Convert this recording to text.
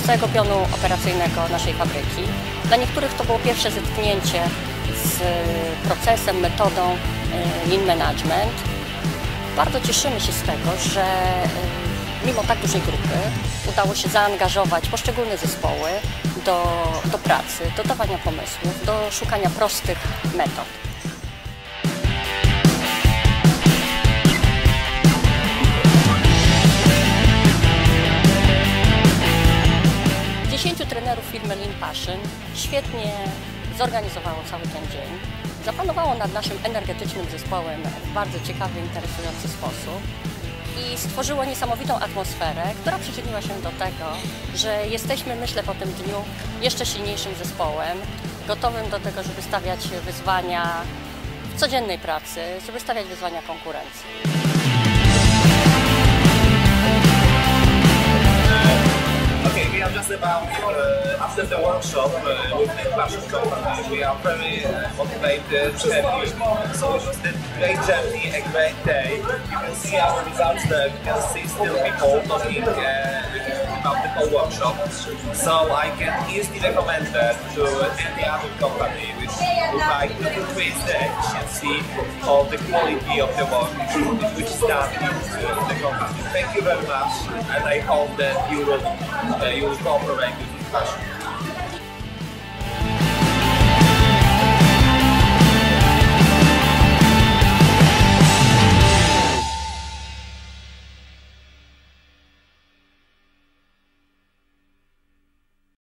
całego pionu operacyjnego naszej fabryki. Dla niektórych to było pierwsze zetknięcie z procesem, metodą lean management. Bardzo cieszymy się z tego, że mimo tak dużej grupy udało się zaangażować poszczególne zespoły do pracy, do dawania pomysłów, do szukania prostych metod. 10 trenerów firmy Lean Passion świetnie zorganizowało cały ten dzień. Zapanowało nad naszym energetycznym zespołem w bardzo ciekawy, interesujący sposób i stworzyło niesamowitą atmosferę, która przyczyniła się do tego, że jesteśmy, myślę, po tym dniu jeszcze silniejszym zespołem, gotowym do tego, żeby stawiać wyzwania w codziennej pracy, żeby stawiać wyzwania konkurencji. Okay, we are just about after the workshop with the Passion Company. We are very motivated, happy. So it was a great journey, a great day. You can see our results there. You can see still people talking about the whole workshop. So I can easily recommend that to any other company which would like to increase the efficiency of the quality of the work which is done in the company. Thank you very much, and I hope that you will cooperate with Passion.